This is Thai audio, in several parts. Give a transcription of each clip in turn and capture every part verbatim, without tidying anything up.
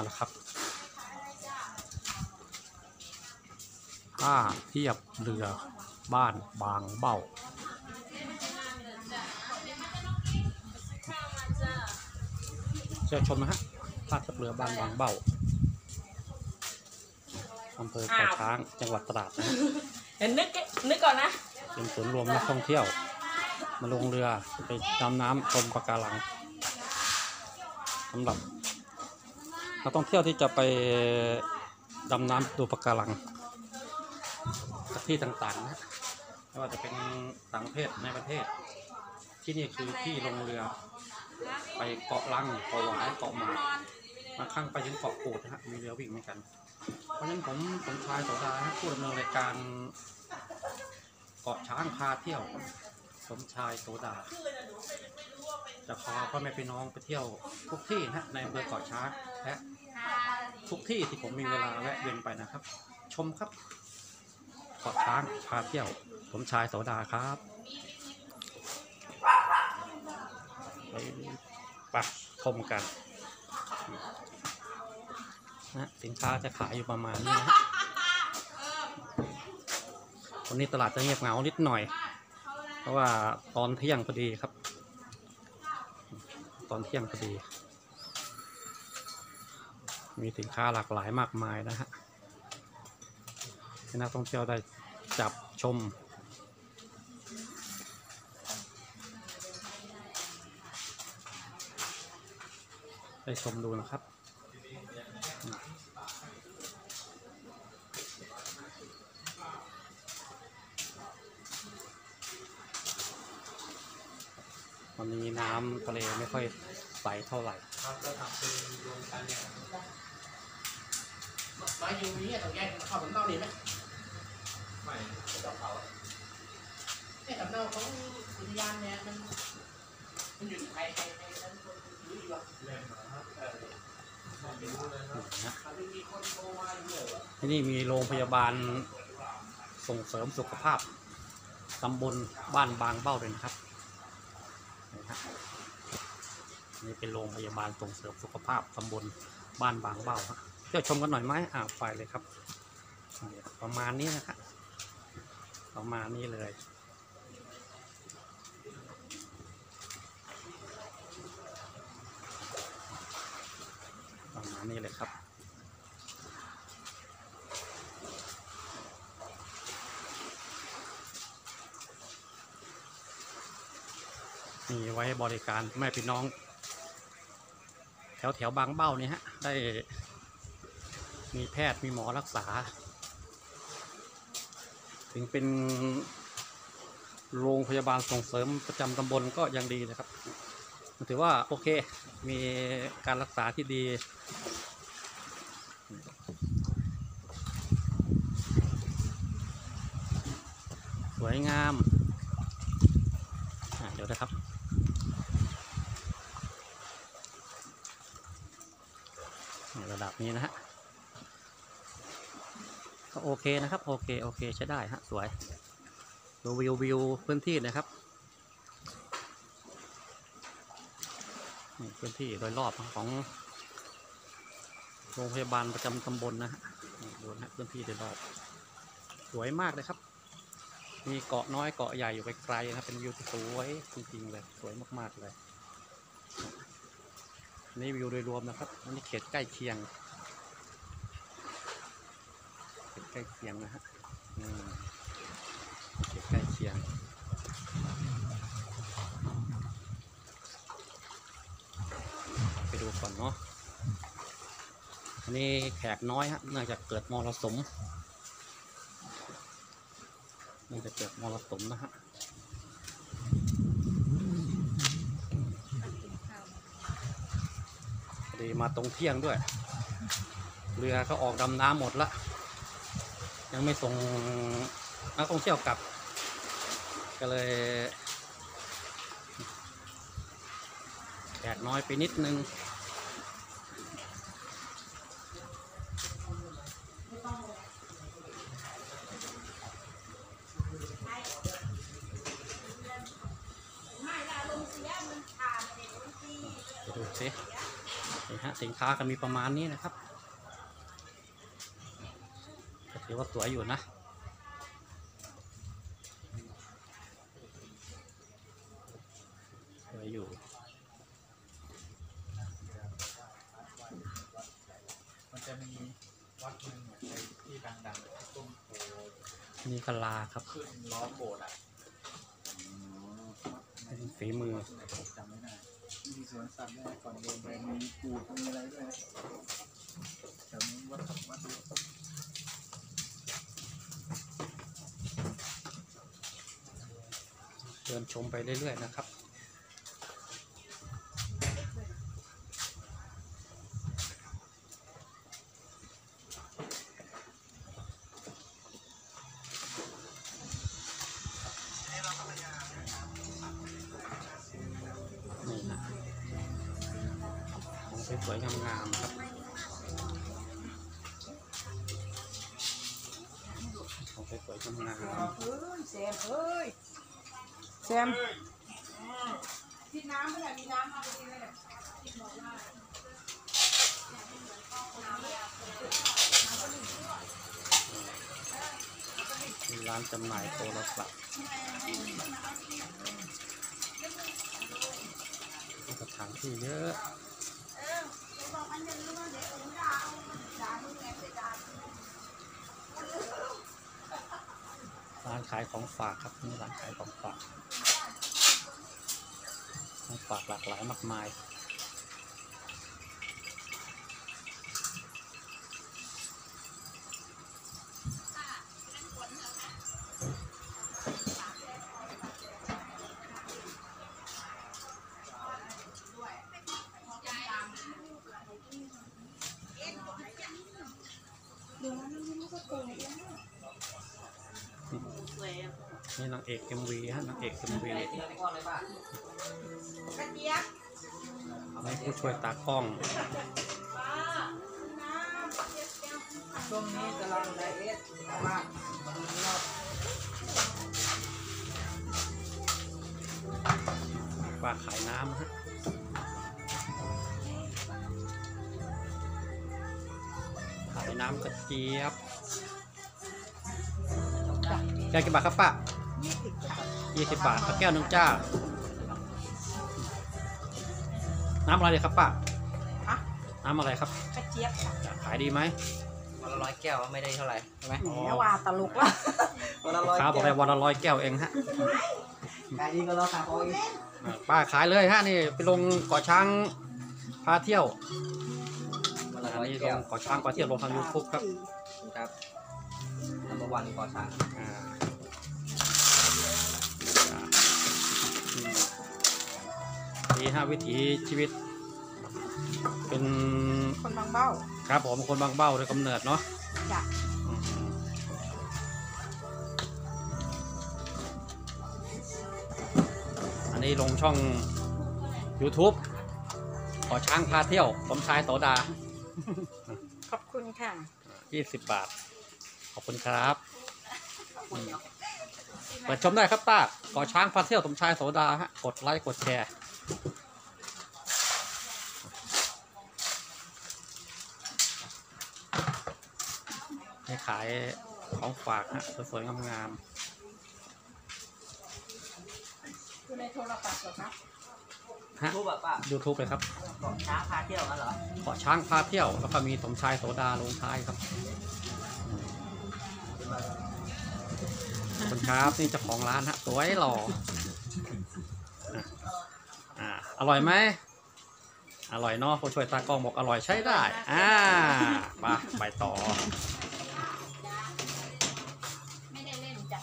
แล้วครับท่าเทียบเรือบ้านบางเบ้าเชิญชมนะฮะท่าเทียบเรือบ้านบางเบ้าอำเภอเกาะช้างจังหวัดตราดนะเห็นนึกนึกก่อนนะเป็นศูนย์รวมนักท่องเที่ยวมาลงเรือไปดำน้ำชมปะการังสำหรับนักท่องเที่ยวที่จะไปดำน้ำดูปะการังที่ต่างๆนะไม่ว่าจะเป็นต่างประเทศในประเทศที่นี่คือที่ลงเรือไปเกาะลังเกาะหวายเกาะหมากมาข้างไปถึงเกาะกูดนะฮะมีเรือวิ่งเหมือนกันเพราะฉะนั้นผมผมชายโสดาผู้ดำเนินรายการเกาะช้างพาเที่ยวสมชายโสดาจะพาพ่อแม่พี่น้องไปเที่ยวทุกที่นะในอำเภอเกาะช้างและทุกที่ที่ผมมีเวลาแวะเวียนไปนะครับชมครับเกาะช้างพาเที่ยวสมชายโสดาครับไปไปชมกันนะสินค้าจะขายอยู่ประมาณนี้นะวันนี้ตลาดจะเงียบเหงานิดหน่อยเพราะว่าตอนเที่ยงพอดีครับตอนเที่ยงพอดีมีสินค้าหลากหลายมากมายนะฮะให้นักท่องเที่ยวได้จับชมได้ชมดูนะครับวันนี้น้ำทะเลไม่ค่อยใสเท่าไหร่ครับก็ทำเป็นรวมกันเนี่ยมาอยู่นี้ตรงแยกเข้าสำเนาดีไหมไม่ดอกเขาเนี่ยสำเนาของอุทยานเนี่ยมันมันอยู่ใครใครใครนั้นคนรู้อยู่อ่ะเล่นนะครับเออไม่รู้เลยครับมีคนโทรมาเยอะที่นี่มีโรงพยาบาลส่งเสริมสุขภาพตำบลบ้านบางเบ้าเลยนะครับนี่เป็นโรงพยาบาลส่งเสริมสุขภาพตำบลบ้านบางเบ้าครับเดี๋ยวชมกันหน่อยไหมอ่าไปเลยครับประมาณนี้นะครับประมาณนี้เลยประมาณนี้เลยครับมีไว้บริการแม่พี่น้องแถวแถวบางเบ้านี่ฮะได้มีแพทย์มีหมอรักษาถึงเป็นโรงพยาบาลส่งเสริมประจำตำบลก็ยังดีนะครับถือว่าโอเคมีการรักษาที่ดีสวยงามเดี๋ยวนะครับระดับนี้นะฮะก็โอเคนะครับโอเคโอเคใช้ได้ฮะสวยดูวิววิวพื้นที่นะครับพื้นที่โดยรอบของโรงพยาบาลประจำตำบลนะฮะดูนะพื้นที่โดยรอบสวยมากเลยครับมีเกาะน้อยเกาะใหญ่อยู่ไกลๆนะครับเป็นวิวที่สวยจริงๆเลยสวยมากๆเลยนี่วิวโดยรวมนะครับอันนี้เขตใกล้เคียงเขตใกล้เคียงนะฮะเขตใกล้เคียงไปดูก่อนเนาะอันนี้แขกน้อยฮะเนื่องจากเกิดมรสุมเนื่องจากเกิดมรสุมนะฮะดีมาตรงเที่ยงด้วยเรือก็ออกดำน้ำหมดละยังไม่ส่งนักท่องเที่ยวกลับก็เลยแขกน้อยไปนิดนึงดูสินี่ฮะสินค้าก็มีประมาณนี้นะครับก็ถือว่าสวยอยู่นะสวยอยู่มันจะมีวัดหนึ่งที่ดังๆต้นโพนี่กะลาครับขึ้นล้อมโบสถ์อ่ะเป็นฝีมือจำไม่ได้มีสวนสัตว์ด้วยก่อนเดินไปมีปูดมีอะไรด้วยแถวนี้วัดวัดดูเดินชมไปเรื่อยๆนะครับนี่นะของสวยๆงามๆครับของสวยๆงามเฮ้ยแซมเอ้ยแซมที่น้ำไม่ได้มีน้ำมาพอดีเลยเนี่ยบอกว่าๆมีร้านจำหน่ายโทรศัพท์มีสถานที่เยอะร้านขายของฝากครับนี่ร้านขายของฝากของฝากหลากหลายมากมายนี่นางเอก เอ็ม วี ฮะนางเอก เอ็ม วี นี่ผู้ช่วยตากล้องช่วงนี้กำลังไดเอทมากรอบฝากขายน้ำฮะขายน้ำกระเจี๊ยบแก้วกี่บาทครับป้ายี่สิบค่ะยี่สิบบาทแก้วหนึ่งจ้า น้ำอะไรเลยครับป้าฮะน้ำอะไรครับกระเจี๊ยบค่ะขายดีไหมวันละร้อยแก้วไม่ได้เท่าไหร่ใช่ไหมแหมว่าตลกละวันละร้อยค้าบอกแก้เลยว วันละร้อยแก้วเองฮะขายดีก็ราคาพอเองอ่าป้าขายเลยฮะนี่ไปลงเกาะช้างพาเที่ยววันละอันร้อยนี้ลแก้วงเกาะช้างพาเที่ยวลงทางยูทูบครับครับนัมเบอร์วันก่อช้างอ่าอ่าอืมนี่ฮะวิถีชีวิต เป็นคนบางเบ้าครับผมคนบางเบ้าโดยกำเนิดเนาะจ้ะอืมอันนี้ลงช่อง YouTube ขอช้างพาเที่ยวสมชายโสดาขอบคุณค่ะยี่สิบบาท ขอบคุณครับอืมเปิดชมได้ครับป้าก่อช้างพาเที่ยวสมชายโสดาฮะกดไลค์กดแชร์ให้ขายของฝากฮะสวยๆงามคือในโทรศัพท์เหรอครับๆฮะรูปแบบป้า YouTube เลยครับก่อช้างพาเที่ยวกันเหรอเกาะช้างพาเที่ยวแล้วก็มีสมชายโสดาลงท้ายครับขอบคุณครับนี่เจ้าของร้านฮะสวยหล่ออ่ะอ่าอร่อยไหมอร่อยเนาะผู้ช่วยตากล้องบอกอร่อยใช้ได้อ่าไปไปต่อไม่ได้เล่นจ้ะ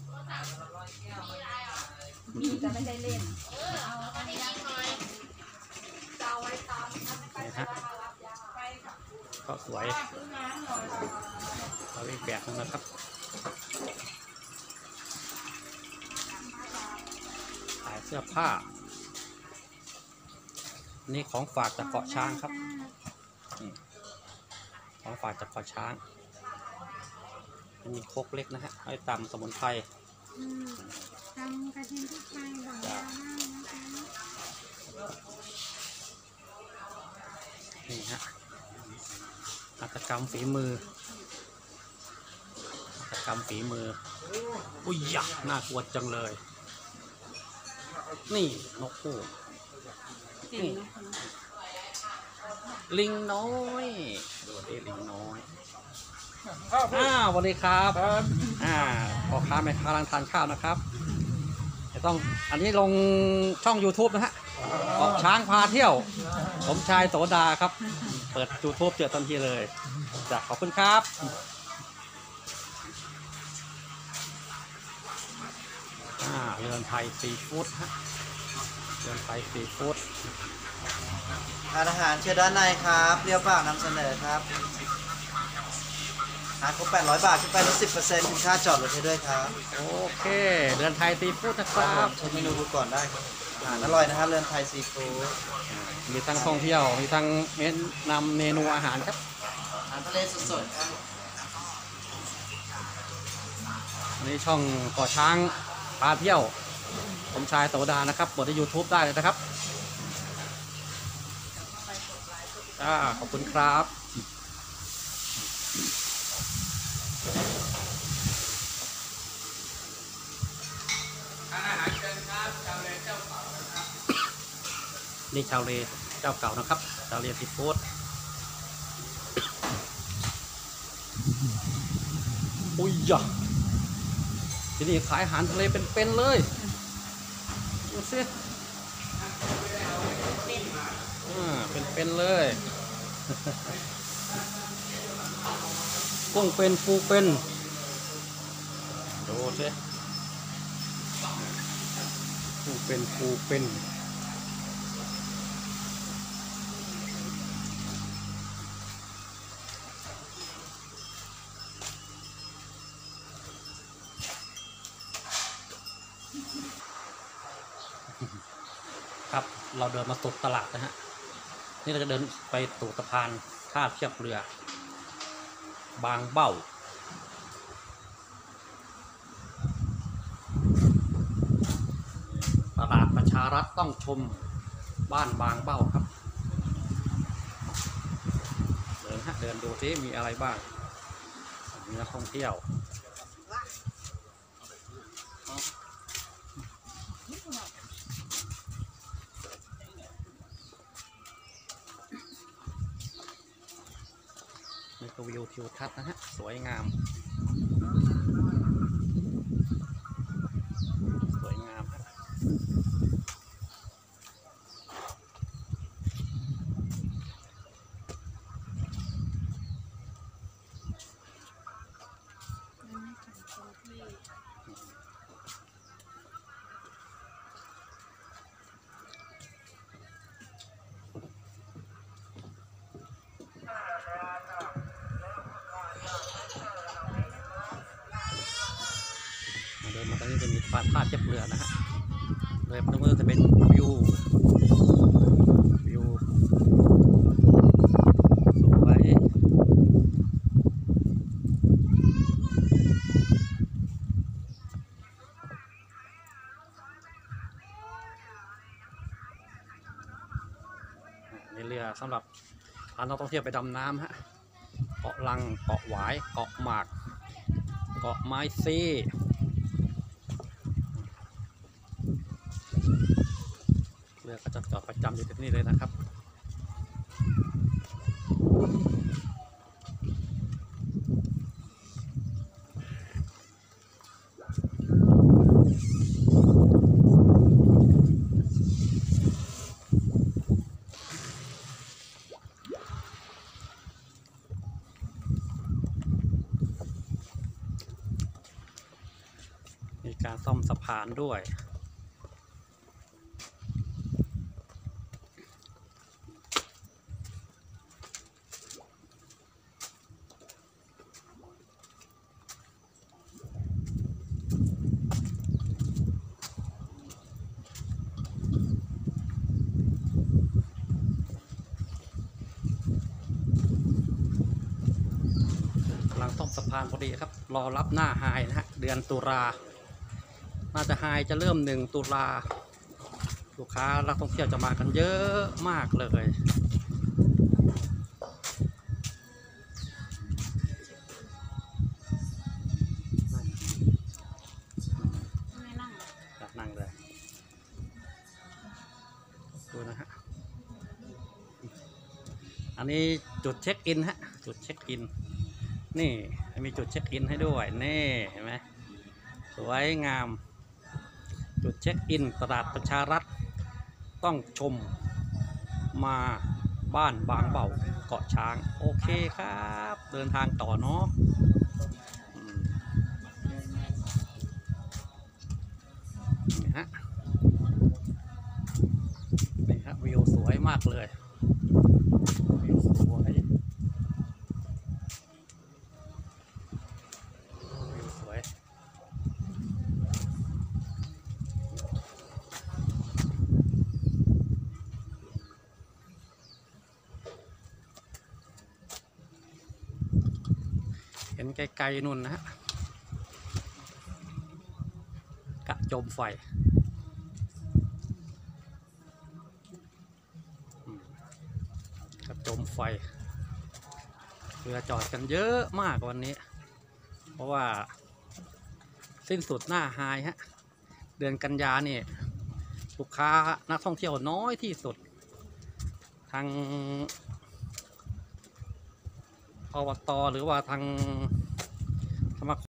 มีแต่ไม่ได้เล่นเอาอันนี้หน่อยจะเอาไว้ตามนี่ฮะไปค่ะก็สวยซื้อน้ำหน่อยเอาอีกแบบนึงนะครับขายเสื้อผ้านี่ของฝากจากเกาะช้างครับอืมของฝากจากเกาะช้างมีโคกเล็กนะฮะให้ตำสมุนไพรทำกระเทียมพริกไทยบอกยาวได้นะคะนี่ฮะหัตถกรรมฝีมือหัตถกรรมฝีมืออุ้ยยักน่ากลัวจังเลยนี่นกคู่นี่ลิงน้อยดูดิลิงน้อยอ้าวสวัสดีครับอ่าพ่อค้าแม่ค้ากำลังทานข้าวนะครับจะต้องอันนี้ลงช่อง YouTube นะฮะออกช้างพาเที่ยวผมชายโสดาครับเปิด YouTube เจอทันทีเลยจ้ะขอบคุณครับอ่าเรือนไทยซีฟู้ดฮะเรือนไทยซีฟู้ดอาหารเชิญด้านในครับเปรี้ยวปากนำเสนอครับหากครบแปดร้อยบาทขึ้นไปลดสิบเปอร์เซ็นต์คุณค่าจอดรถให้ด้วยครับโอเคเรือนไทยซีฟู้ดนะคครัรับบ เชิญเมนูดูก่อนได้ครับอาหารอร่อยนะครับเรือนไทยซีฟู้ดมีทั้งท่องเที่ยวมีทั้งเมนนำเมนูอาหารครับอาหารทะเลสดๆครับอันนี้ช่องก่อช้างพาเที่ยวผมชายโสดานะครับเปิดใน YouTube ได้เลยนะครับอ่าขอบคุณครับนี่ชาวเลเจ้าเก่านะครับชาวเลซีฟู้ดอุ้ยย่ะที่นี่ขายอาหารทะเลเป็นๆเลยดูสิอ่าเป็นๆเลย กุ้งเป็นปูเป็นดูสิกุ้งเป็นปูเป็นครับเราเดินมาสุดตลาดนะฮะนี่เราจะเดินไปสู่สะพานท่าเทียบเรือบางเบ้าตลาดประชารัฐต้องชมบ้านบางเบ้าครับเดินฮะเดินดูซิมีอะไรบ้างมีนักท่องเที่ยวนี่ก็วิวทิวทัศน์นะฮะสวยงามสวยงามครับเดินมาตรงนี้จะมีท่าท่าเทียบเรือนะฮะเลยตรงนี้จะเป็นวิววิวสวยในเรือสำหรับพานักท่องเที่ยวไปดำน้ำฮะเกาะลังเกาะหวายเกาะหมากเกาะไม้ซีเรือก็จะจอดประจำอยู่ที่นี่เลยนะครับมีการซ่อมสะพานด้วย กำลังซ่อมสะพานพอดีครับรอรับหน้าไฮนะฮะเดือนตุลาน่าจะไฮจะเริ่มหนึ่งตุลาลูกค้านักท่องเที่ยวจะมากันเยอะมากเลยอันนี้จุดเช็คอินฮะจุดเช็คอินนี่มีจุดเช็คอินให้ด้วยนี่เห็นไหมสวยงามจุดเช็คอินตลาดประชารัฐต้องชมมาบ้านบางเบาเกาะช้างโอเคครับเดินทางต่อเนาะอืมนี่ฮะนี่ฮะวิวสวยมากเลยวิวสวยวิวสวยเห็นไกลๆนู่นนะฮะกระโจมไฟอืมกระโจมไฟเรือจอดกันเยอะมากวันนี้เพราะว่าสิ้นสุดหน้าไฮฮะเดือนกันยาเนี่ยลูกค้านักท่องเที่ยวน้อยที่สุดทางอบตหรือว่าทาง